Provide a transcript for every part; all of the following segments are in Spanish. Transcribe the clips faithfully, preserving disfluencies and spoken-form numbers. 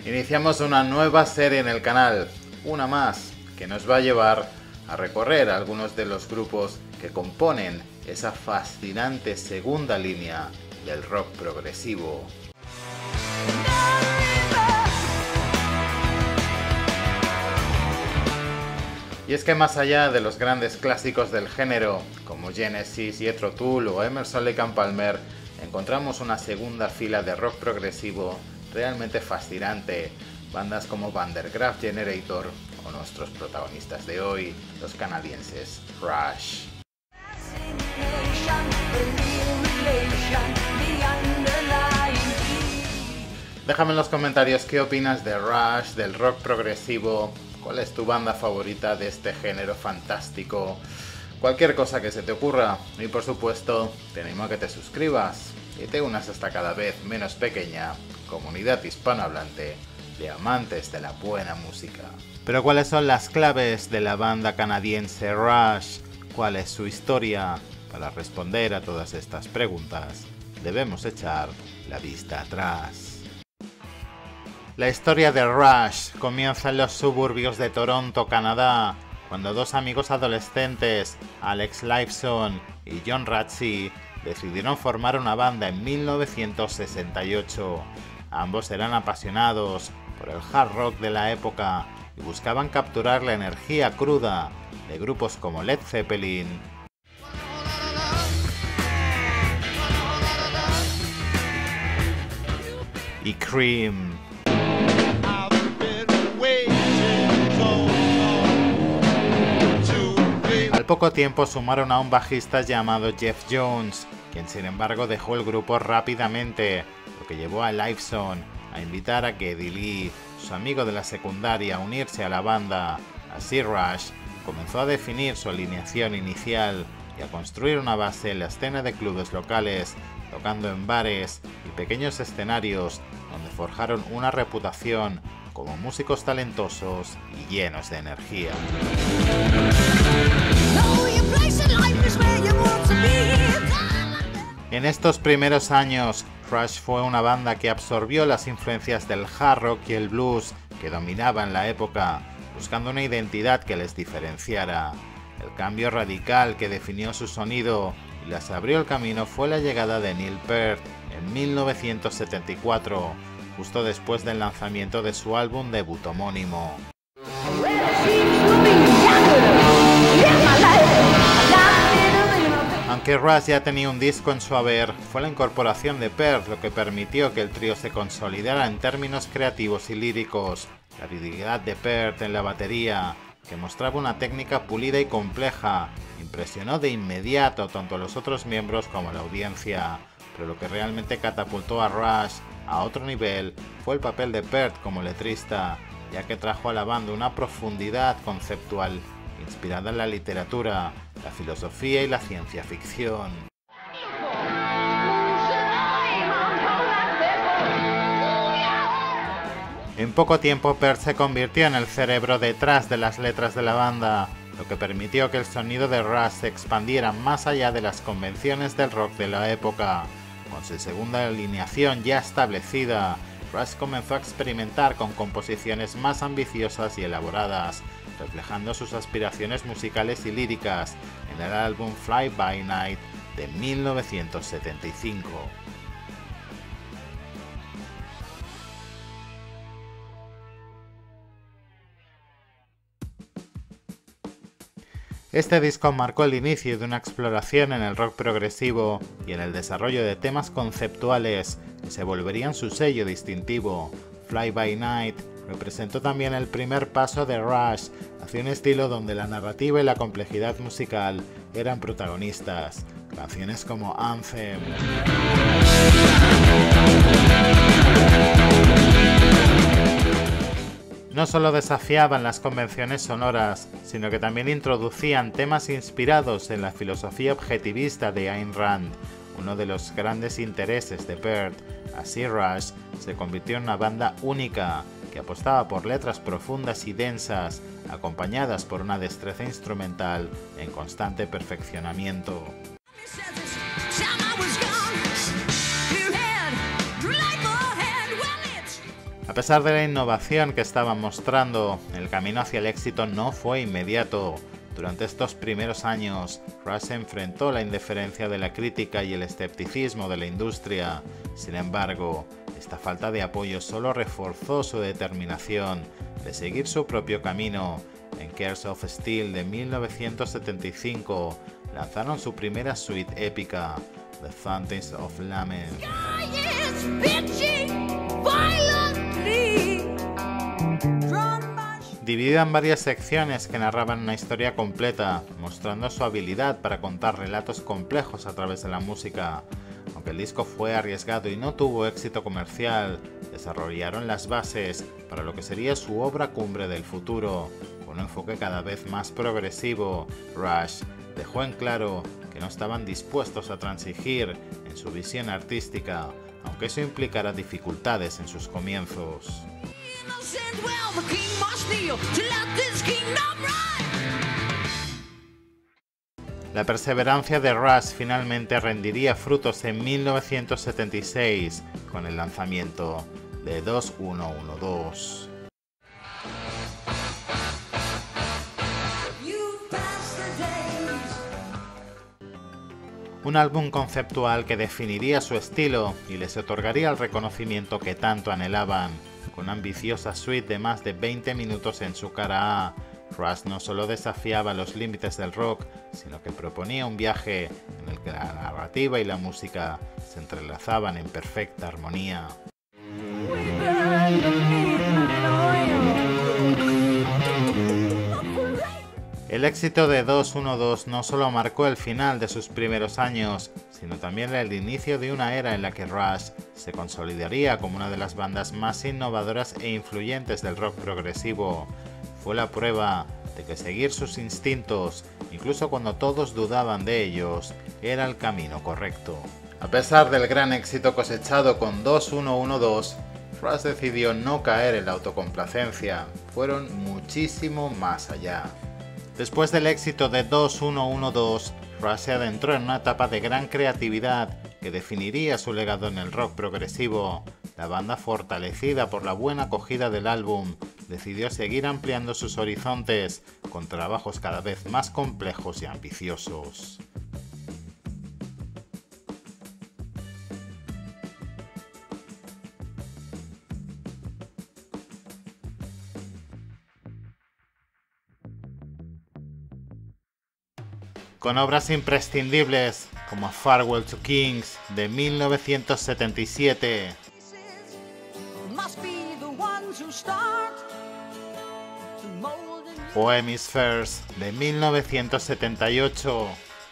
Iniciamos una nueva serie en el canal, una más, que nos va a llevar a recorrer algunos de los grupos que componen esa fascinante segunda línea del rock progresivo. Y es que más allá de los grandes clásicos del género, como Genesis, Jethro Tull o Emerson Lake and Palmer, encontramos una segunda fila de rock progresivo realmente fascinante, bandas como Van der Graaf Generator o nuestros protagonistas de hoy, los canadienses Rush. Déjame en los comentarios qué opinas de Rush, del rock progresivo, cuál es tu banda favorita de este género fantástico, cualquier cosa que se te ocurra, y por supuesto te animo a que te suscribas y te unas a esta cada vez menos pequeña comunidad hispanohablante de amantes de la buena música. Pero ¿cuáles son las claves de la banda canadiense Rush? ¿Cuál es su historia? Para responder a todas estas preguntas debemos echar la vista atrás. La historia de Rush comienza en los suburbios de Toronto, Canadá, cuando dos amigos adolescentes, Alex Lifeson y John Rutsey, decidieron formar una banda en mil novecientos sesenta y ocho. Ambos eran apasionados por el hard rock de la época y buscaban capturar la energía cruda de grupos como Led Zeppelin y Cream. Al poco tiempo sumaron a un bajista llamado Jeff Jones, quien sin embargo dejó el grupo rápidamente, lo que llevó a Lifeson a invitar a Geddy Lee, su amigo de la secundaria, a unirse a la banda. Así Rush comenzó a definir su alineación inicial y a construir una base en la escena de clubes locales, tocando en bares y pequeños escenarios donde forjaron una reputación como músicos talentosos y llenos de energía. En estos primeros años, Rush fue una banda que absorbió las influencias del hard rock y el blues que dominaban en la época, buscando una identidad que les diferenciara. El cambio radical que definió su sonido y les abrió el camino fue la llegada de Neil Peart en mil novecientos setenta y cuatro, justo después del lanzamiento de su álbum debut homónimo. Aunque Rush ya tenía un disco en su haber, fue la incorporación de Peart lo que permitió que el trío se consolidara en términos creativos y líricos. La habilidad de Peart en la batería, que mostraba una técnica pulida y compleja, impresionó de inmediato tanto a los otros miembros como a la audiencia, pero lo que realmente catapultó a Rush a otro nivel fue el papel de Peart como letrista, ya que trajo a la banda una profundidad conceptual inspirada en la literatura, la filosofía y la ciencia ficción. En poco tiempo Peart se convirtió en el cerebro detrás de las letras de la banda, lo que permitió que el sonido de Rush se expandiera más allá de las convenciones del rock de la época. Con su segunda alineación ya establecida, Rush comenzó a experimentar con composiciones más ambiciosas y elaboradas, reflejando sus aspiraciones musicales y líricas en el álbum Fly By Night de mil novecientos setenta y cinco. Este disco marcó el inicio de una exploración en el rock progresivo y en el desarrollo de temas conceptuales que se volverían su sello distintivo. Fly By Night representó también el primer paso de Rush hacia un estilo donde la narrativa y la complejidad musical eran protagonistas. Canciones como Anthem no solo desafiaban las convenciones sonoras, sino que también introducían temas inspirados en la filosofía objetivista de Ayn Rand, uno de los grandes intereses de Peart. Así Rush se convirtió en una banda única, que apostaba por letras profundas y densas, acompañadas por una destreza instrumental en constante perfeccionamiento. A pesar de la innovación que estaba mostrando, el camino hacia el éxito no fue inmediato. Durante estos primeros años, Rush se enfrentó a la indiferencia de la crítica y el escepticismo de la industria. Sin embargo, esta falta de apoyo solo reforzó su determinación de seguir su propio camino. En Curse of Steel de mil novecientos setenta y cinco lanzaron su primera suite épica, The Fountains of Lament. Dividida en varias secciones que narraban una historia completa, mostrando su habilidad para contar relatos complejos a través de la música. Aunque el disco fue arriesgado y no tuvo éxito comercial, desarrollaron las bases para lo que sería su obra cumbre del futuro. Con un enfoque cada vez más progresivo, Rush dejó en claro que no estaban dispuestos a transigir en su visión artística, aunque eso implicara dificultades en sus comienzos. La perseverancia de Rush finalmente rendiría frutos en mil novecientos setenta y seis con el lanzamiento de dos mil doce. Un álbum conceptual que definiría su estilo y les otorgaría el reconocimiento que tanto anhelaban. Con una ambiciosa suite de más de veinte minutos en su cara A, Rush no solo desafiaba los límites del rock, sino que proponía un viaje en el que la narrativa y la música se entrelazaban en perfecta armonía. El éxito de dos mil doce no solo marcó el final de sus primeros años, sino también el inicio de una era en la que Rush se consolidaría como una de las bandas más innovadoras e influyentes del rock progresivo. Fue la prueba de que seguir sus instintos, incluso cuando todos dudaban de ellos, era el camino correcto. A pesar del gran éxito cosechado con dos mil doce, Rush decidió no caer en la autocomplacencia, fueron muchísimo más allá. Después del éxito de dos mil doce, Rush se adentró en una etapa de gran creatividad que definiría su legado en el rock progresivo. La banda, fortalecida por la buena acogida del álbum, decidió seguir ampliando sus horizontes con trabajos cada vez más complejos y ambiciosos. Con obras imprescindibles como Farewell to Kings de mil novecientos setenta y siete, o Hemispheres de mil novecientos setenta y ocho.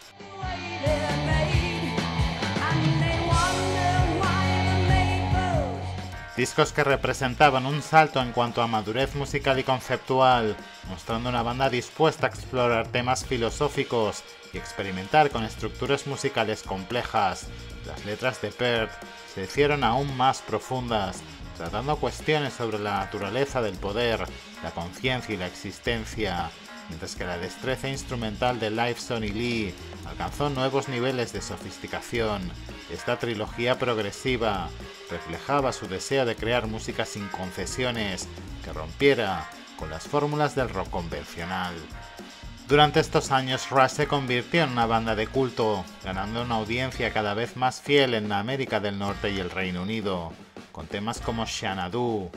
Discos que representaban un salto en cuanto a madurez musical y conceptual, mostrando una banda dispuesta a explorar temas filosóficos y experimentar con estructuras musicales complejas. Las letras de Peart se hicieron aún más profundas, tratando cuestiones sobre la naturaleza del poder, la conciencia y la existencia, mientras que la destreza instrumental de Lifeson y Lee alcanzó nuevos niveles de sofisticación. Esta trilogía progresiva reflejaba su deseo de crear música sin concesiones, que rompiera con las fórmulas del rock convencional. Durante estos años, Rush se convirtió en una banda de culto, ganando una audiencia cada vez más fiel en América del Norte y el Reino Unido, con temas como Xanadu,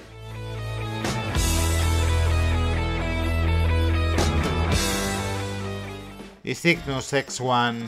y Cygnus X uno.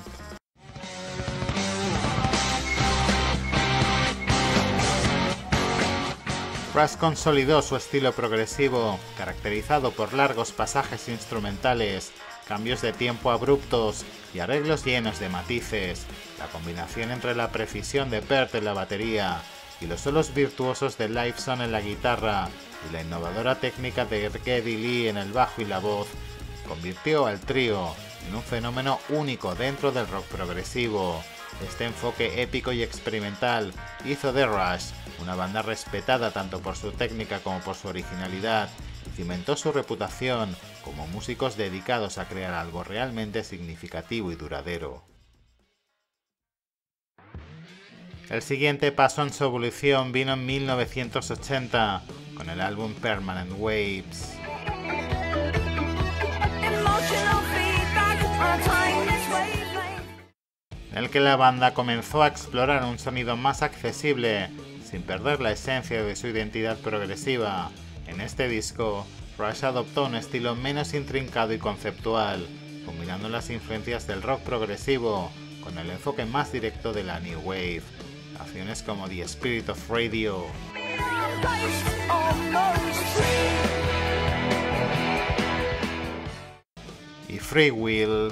Rush consolidó su estilo progresivo, caracterizado por largos pasajes instrumentales, cambios de tiempo abruptos y arreglos llenos de matices. La combinación entre la precisión de Peart en la batería y los solos virtuosos de Lifeson en la guitarra y la innovadora técnica de Geddy Lee en el bajo y la voz convirtió al trío en un fenómeno único dentro del rock progresivo. Este enfoque épico y experimental hizo de Rush una banda respetada tanto por su técnica como por su originalidad, y cimentó su reputación como músicos dedicados a crear algo realmente significativo y duradero. El siguiente paso en su evolución vino en mil novecientos ochenta, con el álbum Permanent Waves. En el que la banda comenzó a explorar un sonido más accesible, sin perder la esencia de su identidad progresiva. En este disco, Rush adoptó un estilo menos intrincado y conceptual, combinando las influencias del rock progresivo con el enfoque más directo de la New Wave. Canciones como The Spirit of Radio y Free Will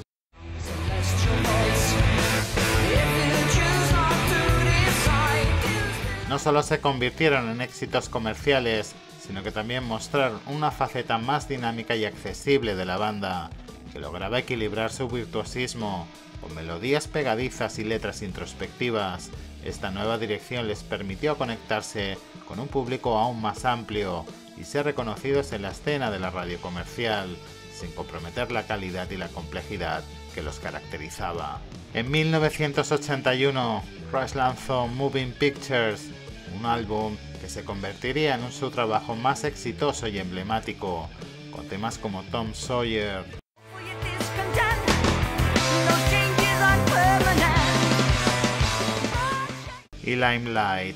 no solo se convirtieron en éxitos comerciales, sino que también mostraron una faceta más dinámica y accesible de la banda, que lograba equilibrar su virtuosismo con melodías pegadizas y letras introspectivas. Esta nueva dirección les permitió conectarse con un público aún más amplio y ser reconocidos en la escena de la radio comercial, sin comprometer la calidad y la complejidad que los caracterizaba. En mil novecientos ochenta y uno, Rush lanzó Moving Pictures, un álbum que se convertiría en su trabajo más exitoso y emblemático, con temas como Tom Sawyer y Limelight.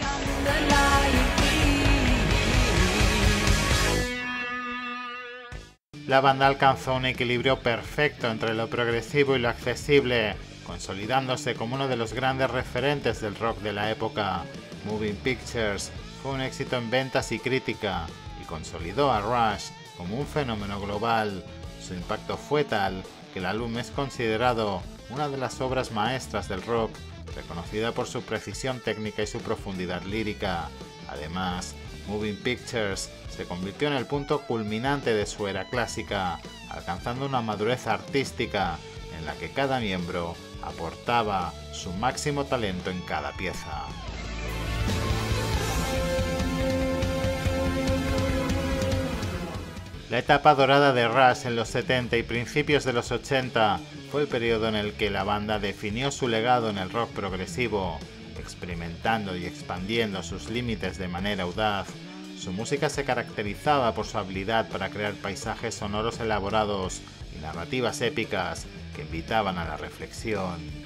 La banda alcanzó un equilibrio perfecto entre lo progresivo y lo accesible, consolidándose como uno de los grandes referentes del rock de la época. Moving Pictures fue un éxito en ventas y crítica, y consolidó a Rush como un fenómeno global. Su impacto fue tal que el álbum es considerado una de las obras maestras del rock, reconocida por su precisión técnica y su profundidad lírica. Además, Moving Pictures se convirtió en el punto culminante de su era clásica, alcanzando una madurez artística en la que cada miembro aportaba su máximo talento en cada pieza. La etapa dorada de Rush en los setenta y principios de los ochenta fue el periodo en el que la banda definió su legado en el rock progresivo, experimentando y expandiendo sus límites de manera audaz. Su música se caracterizaba por su habilidad para crear paisajes sonoros elaborados y narrativas épicas que invitaban a la reflexión.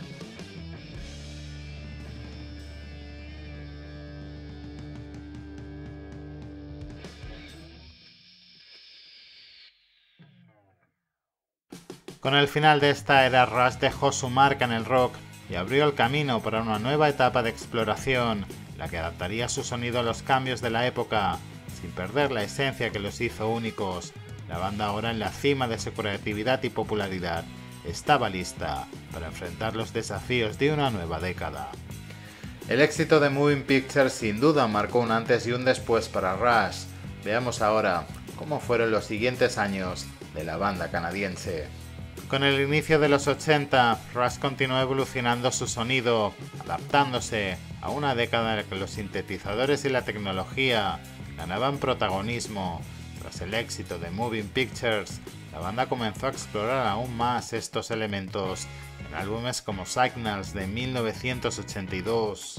Con el final de esta era, Rush dejó su marca en el rock y abrió el camino para una nueva etapa de exploración, la que adaptaría su sonido a los cambios de la época, sin perder la esencia que los hizo únicos. La banda, ahora en la cima de su creatividad y popularidad, estaba lista para enfrentar los desafíos de una nueva década. El éxito de Moving Pictures sin duda marcó un antes y un después para Rush. Veamos ahora cómo fueron los siguientes años de la banda canadiense. Con el inicio de los ochenta, Rush continuó evolucionando su sonido, adaptándose a una década en la que los sintetizadores y la tecnología ganaban protagonismo. Tras el éxito de Moving Pictures, la banda comenzó a explorar aún más estos elementos en álbumes como Signals de mil novecientos ochenta y dos.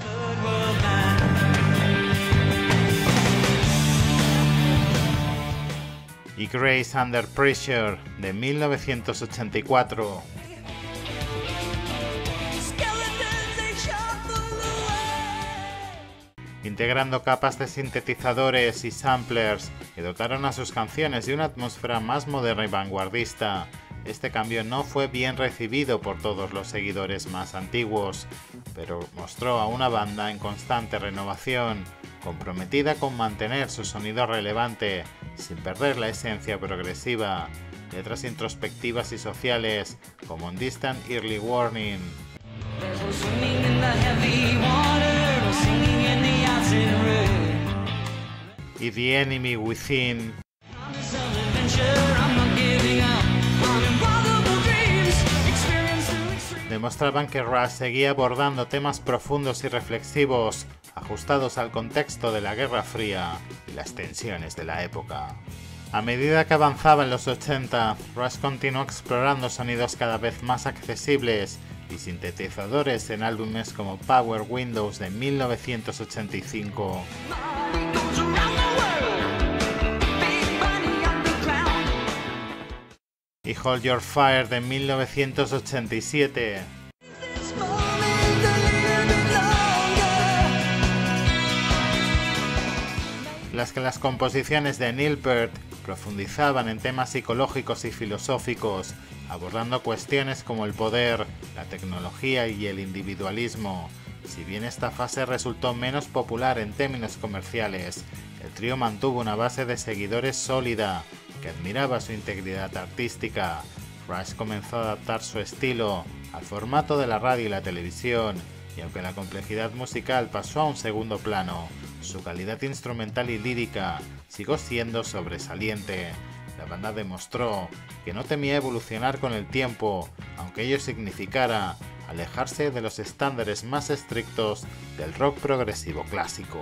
Y Grace Under Pressure de mil novecientos ochenta y cuatro. Integrando capas de sintetizadores y samplers que dotaron a sus canciones de una atmósfera más moderna y vanguardista. Este cambio no fue bien recibido por todos los seguidores más antiguos, pero mostró a una banda en constante renovación, comprometida con mantener su sonido relevante sin perder la esencia progresiva. Letras introspectivas y sociales como en Distant Early Warning y The Enemy Within demostraban que Rush seguía abordando temas profundos y reflexivos, ajustados al contexto de la Guerra Fría y las tensiones de la época. A medida que avanzaba en los ochenta, Rush continuó explorando sonidos cada vez más accesibles y sintetizadores en álbumes como Power Windows de mil novecientos ochenta y cinco. y Hold Your Fire de mil novecientos ochenta y siete. Las que las composiciones de Neil Peart profundizaban en temas psicológicos y filosóficos, abordando cuestiones como el poder, la tecnología y el individualismo. Si bien esta fase resultó menos popular en términos comerciales, el trío mantuvo una base de seguidores sólida, que admiraba su integridad artística. Rush comenzó a adaptar su estilo al formato de la radio y la televisión, y aunque la complejidad musical pasó a un segundo plano, su calidad instrumental y lírica siguió siendo sobresaliente. La banda demostró que no temía evolucionar con el tiempo, aunque ello significara alejarse de los estándares más estrictos del rock progresivo clásico.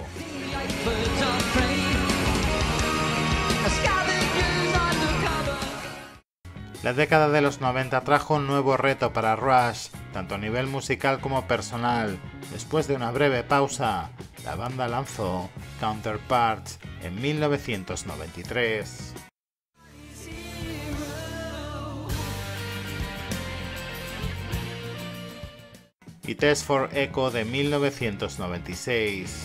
La década de los noventa trajo un nuevo reto para Rush, tanto a nivel musical como personal. Después de una breve pausa, la banda lanzó Counterparts en mil novecientos noventa y tres. Y Test for Echo de mil novecientos noventa y seis.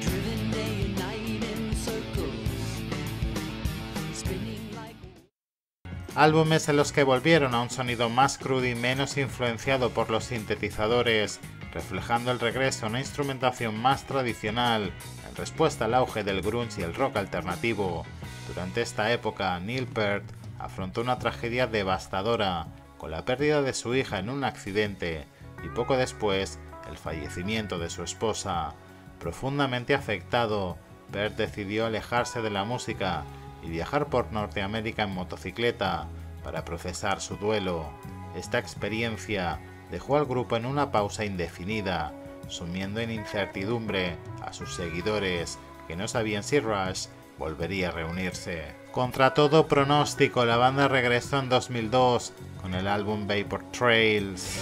Álbumes en los que volvieron a un sonido más crudo y menos influenciado por los sintetizadores, reflejando el regreso a una instrumentación más tradicional en respuesta al auge del grunge y el rock alternativo. Durante esta época, Neil Peart afrontó una tragedia devastadora, con la pérdida de su hija en un accidente y poco después el fallecimiento de su esposa. Profundamente afectado, Peart decidió alejarse de la música y viajar por Norteamérica en motocicleta para procesar su duelo. Esta experiencia dejó al grupo en una pausa indefinida, sumiendo en incertidumbre a sus seguidores que no sabían si Rush volvería a reunirse. Contra todo pronóstico, la banda regresó en dos mil dos con el álbum Vapor Trails.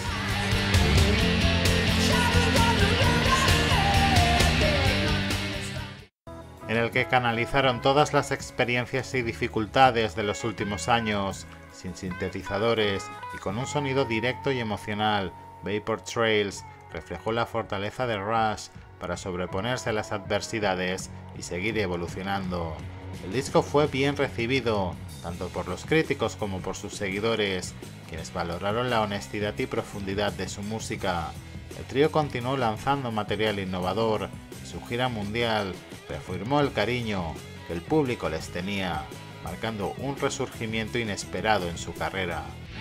En el que canalizaron todas las experiencias y dificultades de los últimos años, sin sintetizadores y con un sonido directo y emocional. Vapor Trails reflejó la fortaleza de Rush para sobreponerse a las adversidades y seguir evolucionando. El disco fue bien recibido, tanto por los críticos como por sus seguidores, quienes valoraron la honestidad y profundidad de su música. El trío continuó lanzando material innovador y su gira mundial reafirmó el cariño que el público les tenía, marcando un resurgimiento inesperado en su carrera.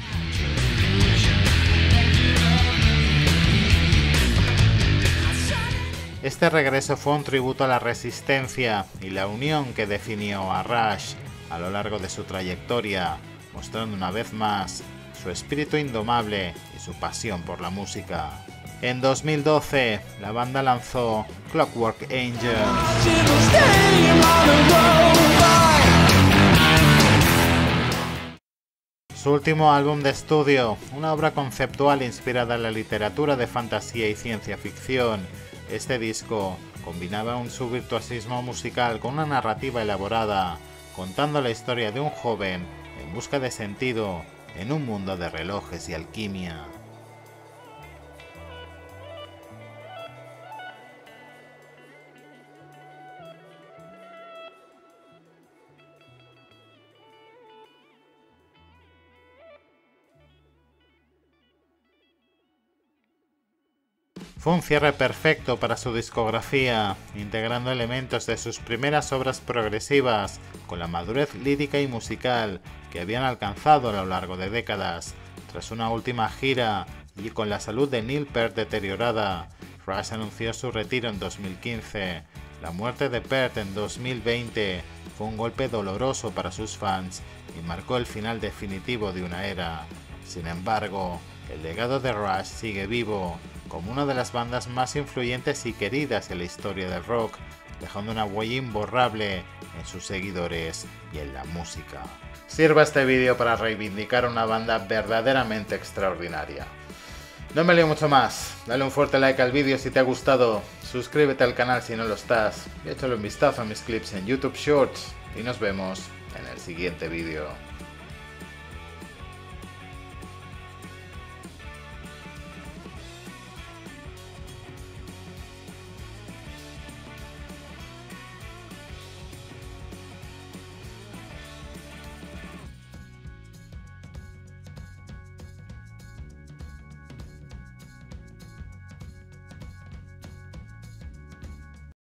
Este regreso fue un tributo a la resistencia y la unión que definió a Rush a lo largo de su trayectoria, mostrando una vez más su espíritu indomable y su pasión por la música. En dos mil doce, la banda lanzó Clockwork Angel. Su último álbum de estudio, una obra conceptual inspirada en la literatura de fantasía y ciencia ficción. Este disco combinaba un su virtuosismo musical con una narrativa elaborada, contando la historia de un joven en busca de sentido en un mundo de relojes y alquimia. Fue un cierre perfecto para su discografía, integrando elementos de sus primeras obras progresivas con la madurez lírica y musical que habían alcanzado a lo largo de décadas. Tras una última gira y con la salud de Neil Peart deteriorada, Rush anunció su retiro en dos mil quince. La muerte de Peart en dos mil veinte fue un golpe doloroso para sus fans y marcó el final definitivo de una era. Sin embargo, el legado de Rush sigue vivo como una de las bandas más influyentes y queridas en la historia del rock, dejando una huella imborrable en sus seguidores y en la música. Sirva este vídeo para reivindicar una banda verdaderamente extraordinaria. No me lío mucho más, dale un fuerte like al vídeo si te ha gustado, suscríbete al canal si no lo estás, y échale un vistazo a mis clips en YouTube Shorts, y nos vemos en el siguiente vídeo.